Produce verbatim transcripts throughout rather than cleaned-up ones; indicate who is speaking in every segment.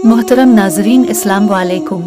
Speaker 1: मोहतरम नाजरीन, अस्सलाम वालेकुम।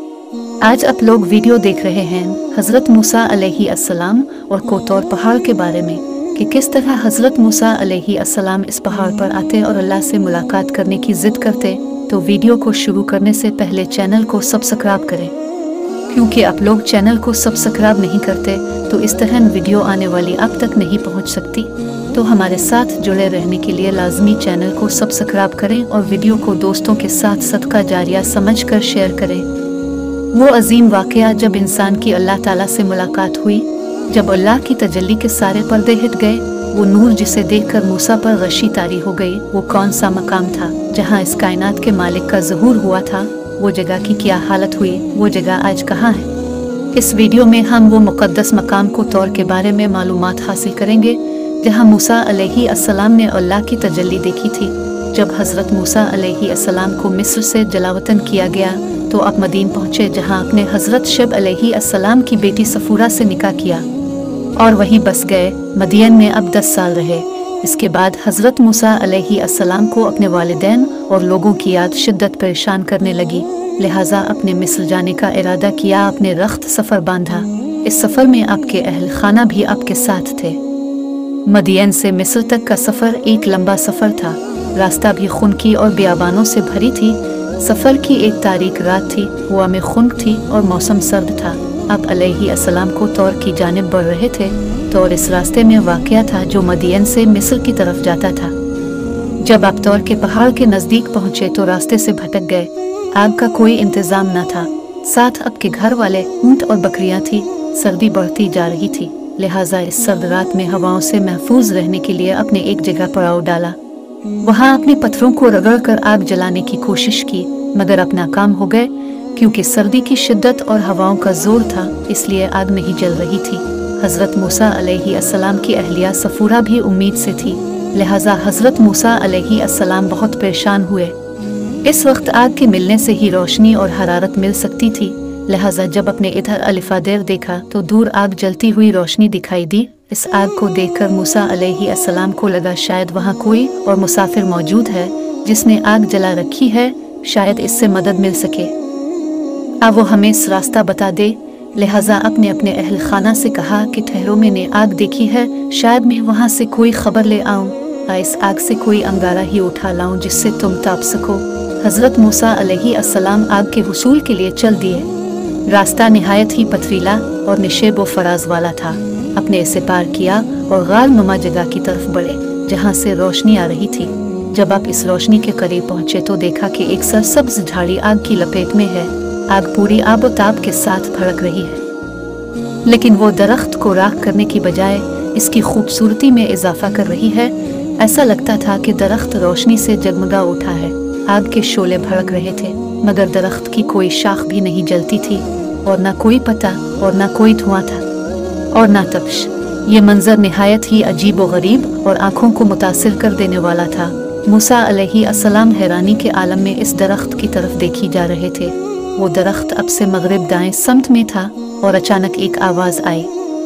Speaker 1: आज आप लोग वीडियो देख रहे हैं हज़रत मूसा अलैहि अस्सलाम और कोतौर पहाड़ के बारे में कि किस तरह हज़रत मूसा अलैहि अस्सलाम इस पहाड़ पर आते और अल्लाह से मुलाकात करने की ज़िद करते। तो वीडियो को शुरू करने से पहले चैनल को सब्सक्राइब करें, क्योंकि आप लोग चैनल को सब्सक्राइब नहीं करते तो इस तरह वीडियो आने वाली आप तक नहीं पहुंच सकती। तो हमारे साथ जुड़े रहने के लिए लाजमी चैनल को सब्सक्राइब करें और वीडियो को दोस्तों के साथ सदका जारिया समझकर शेयर करें। वो अजीम वाक़या जब इंसान की अल्लाह ताला से मुलाकात हुई, जब अल्लाह की तजल्ली के सारे पर्दे हिट गए, वो नूर जिसे देखकर मूसा पर गशी तारी हो गई, वो कौन सा मकाम था जहाँ इस कायनात के मालिक का ज़हूर हुआ था? वो जगह की क्या हालत हुई? वो जगह आज कहाँ है? इस वीडियो में हम वो मुक़द्दस मकाम कोतौर के बारे में मालूमात हासिल करेंगे जहाँ मूसा अलैहि अस्सलाम ने अल्लाह की तजल्ली देखी थी। जब हज़रत मूसा अलैहि अस्सलाम को मिस्र से जलावतन किया गया तो आप मदीन पहुँचे, जहाँ अपने हज़रत शुएब अलैहि अस्सलाम की बेटी सफूरा से निकाह किया और वहीं बस गए। मदियन में अब दस साल रहे। इसके बाद हज़रत मूसा अलैहि अस्सलाम को अपने वालिदैन और लोगों की याद शिद्दत परेशान करने लगी, लिहाजा अपने मिस्र जाने का इरादा किया। अपने रख्त सफ़र बांधा। इस सफ़र में आपके अहल खाना भी आपके साथ थे। मदियन से मिस्र तक का सफ़र एक लंबा सफ़र था। रास्ता भी खुनकी और बियाबानों से भरी थी। सफ़र की एक तारीख रात थी, हवा में खुनक थी और मौसम सर्द था। अब अलैहि अस्सलाम को तौर की जानिब बढ़ रहे थे। तौर इस रास्ते में वाक़या था जो मदियन से मिस्र की तरफ जाता था। जब आप तौर के पहाड़ के नज़दीक पहुँचे तो रास्ते से भटक गए। आग का कोई इंतज़ाम न था, साथ आपके घर वाले ऊँट और बकरियाँ थी। सर्दी बढ़ती जा रही थी, लिहाजा इस सर्द रात में हवाओं से महफूज रहने के लिए अपने एक जगह पड़ाव डाला। वहाँ अपने पत्थरों को रगड़ कर आग जलाने की कोशिश की, मगर अब नाकाम हो गए, क्योंकि सर्दी की शिद्दत और हवाओं का जोर था, इसलिए आग नहीं जल रही थी। हज़रत मूसा अलैहि अस्सलाम की अहलिया सफूरा भी उम्मीद से थी, लिहाजा हज़रत मूसा अलैहि अस्सलाम बहुत परेशान हुए। इस वक्त आग के मिलने से ही रोशनी और हरारत मिल सकती थी, लिहाजा जब अपने इधर अलिफादेर देखा तो दूर आग जलती हुई रोशनी दिखाई दी। इस आग को देखकर मूसा अलैहि अस्सलाम को लगा शायद वहाँ कोई और मुसाफिर मौजूद है जिसने आग जला रखी है, शायद इससे मदद मिल सके। अब वो हमें इस रास्ता बता दे। लिहाजा अपने अपने अहल खाना से कहा कि ठहरो, मैंने आग देखी है, शायद मैं वहाँ से कोई खबर ले आऊँ, या इस आग से कोई अंगारा ही उठा लाऊँ जिससे तुम ताप सको। हज़रत मूसा अलैहि अस्सलाम आग के हुसूल के लिए चल दिए। रास्ता निहायत ही पथरीला और निशेब व फराज वाला था। अपने इसे पार किया और गाल नुमा जगह की तरफ बढ़े जहाँ से रोशनी आ रही थी। जब आप इस रोशनी के करीब पहुँचे तो देखा कि एक सरसब्ज झाड़ी आग की लपेट में है। आग पूरी आबोताब के साथ भड़क रही है, लेकिन वो दरख्त को राख करने की बजाय इसकी खूबसूरती में इजाफा कर रही है। ऐसा लगता था कि दरख्त रोशनी से जगमगा उठा है। आग के शोले भड़क रहे थे, मगर दरख्त की कोई शाख भी नहीं जलती थी, और ना कोई पत्ता और ना कोई धुआं था और ना तपश। ये मंजर निहायत ही अजीब व गरीब और आँखों को मुतासिर कर देने वाला था। मूसा अलैहि अस्सलाम हैरानी के आलम में इस दरख्त की तरफ देखी जा रहे थे। वो दरख्त अब से मगरिब दाएं समत में था और अचानक एक आवाज़ आई,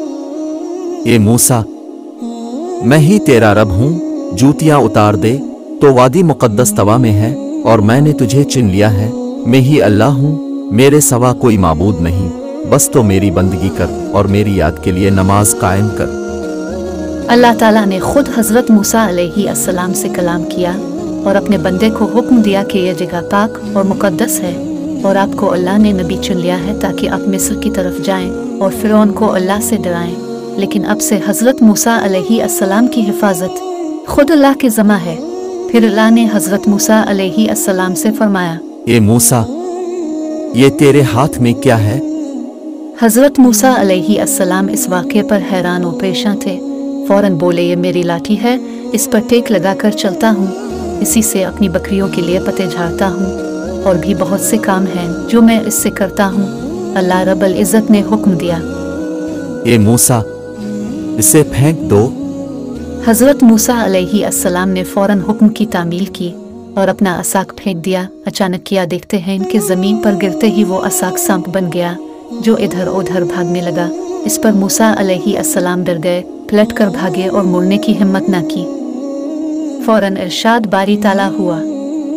Speaker 2: ए मूसा, मैं ही तेरा रब हूँ, जूतियाँ उतार दे। तो वादी मुक़द्दस तवा में है और मैंने तुझे चुन लिया है। मैं ही अल्लाह हूँ, मेरे सिवा कोई माबूद नहीं। बस तो मेरी बंदगी कर और मेरी याद के लिए नमाज कायम कर।
Speaker 1: अल्लाह ताला ने खुद हज़रत मूसा अलैहि अस्सलाम से कलाम किया और अपने बंदे को हुक्म दिया कि यह जगह पाक और मुक़द्दस है और आपको अल्लाह ने नबी चुन लिया है ताकि आप मिस्र की तरफ जाएं और फ़िरौन को अल्लाह से डराएं। लेकिन अब से हज़रत मूसा अलैहि अस्सलाम की हिफाजत खुद अल्लाह के ज़िम्मा है। फिर अल्लाह ने हज़रत मूसा अलैहि अस्सलाम से फरमाया,
Speaker 2: ए मूसा, ये तेरे हाथ में क्या है?
Speaker 1: हज़रत मूसा अलैहि अस्सलाम इस वाक़े पर हैरान और परेशान थे। फ़ौरन बोले, ये मेरी लाठी है, इस पर टेक लगाकर चलता हूँ। इसी से अपनी बकरियों के लिए पते झाड़ता हूँ और भी बहुत से काम हैं जो मैं इससे करता हूँ। अल्लाह रब्बुल इज़्ज़त ने हुक्म दिया,
Speaker 2: ए मूसा, इसे फेंक दो।
Speaker 1: हज़रत मूसा अलैहि अस्सलाम ने फ़ौरन हुक्म की तामील की और अपना असाक फेंक दिया। अचानक किया देखते हैं इनके ज़मीन पर गिरते ही वो असाक सांप बन गया जो इधर उधर भागने लगा। इस पर मूसा अलैहि अस्सलाम डर गए, पलट कर भागे और मुड़ने की हिम्मत न की। फ़ौरन इरशाद बारी ताला हुआ,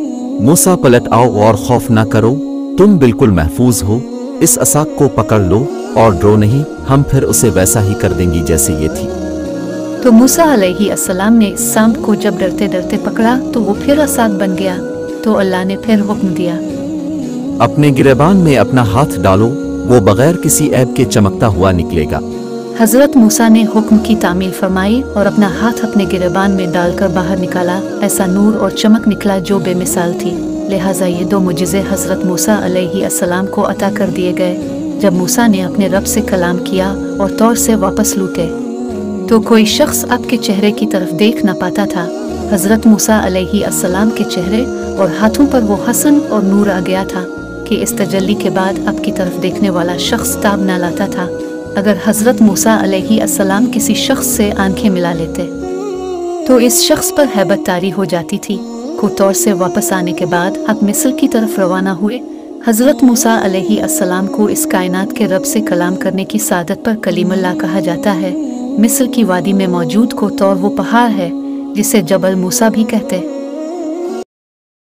Speaker 2: मूसा पलट आओ और खौफ ना करो, तुम बिल्कुल महफूज हो। इस असाक को पकड़ लो और डरो नहीं, हम फिर उसे वैसा ही कर देंगी जैसे ये थी।
Speaker 1: तो मूसा अलैहि अस्सलाम ने इस सांप को जब डरते डरते पकड़ा तो वो फिर असाक बन गया। तो अल्लाह ने फिर हुक्म दिया,
Speaker 2: अपने गिरेबान में अपना हाथ डालो, वो बगैर किसी ऐब के चमकता हुआ निकलेगा।
Speaker 1: हजरत मूसा ने हुक्म की तामील फरमाई और अपना हाथ अपने गिरेबान में डालकर बाहर निकाला। ऐसा नूर और चमक निकला जो बेमिसाल थी। लिहाजा ये दो मुजिज़े हजरत मूसा अलैहि अस्सलाम को अता कर दिए गए। जब मूसा ने अपने रब से कलाम किया और तौर से वापस लौटे तो कोई शख्स आपके चेहरे की तरफ देख न पाता था। हजरत मूसा अलैहि अस्सलाम के चेहरे और हाथों पर वो हसन और नूर आ गया था कि इस तजल्ली के बाद आपकी तरफ देखने वाला शख्स ताब न लाता था। अगर हजरत मूसा अलैहि अस्सलाम किसी शख्स से आंखें मिला लेते तो इस शख्स पर हैबत तारी हो जाती थी। कोतौर से वापस आने के बाद आप मिस्र की तरफ रवाना हुए। हजरत मूसा अलैहि अस्सलाम को इस कायनात के रब से कलाम करने की सादत पर कलीमुल्लाह कहा जाता है। मिस्र की वादी में मौजूद कोतौर वो पहाड़ है जिसे जबल मूसा भी कहते हैं।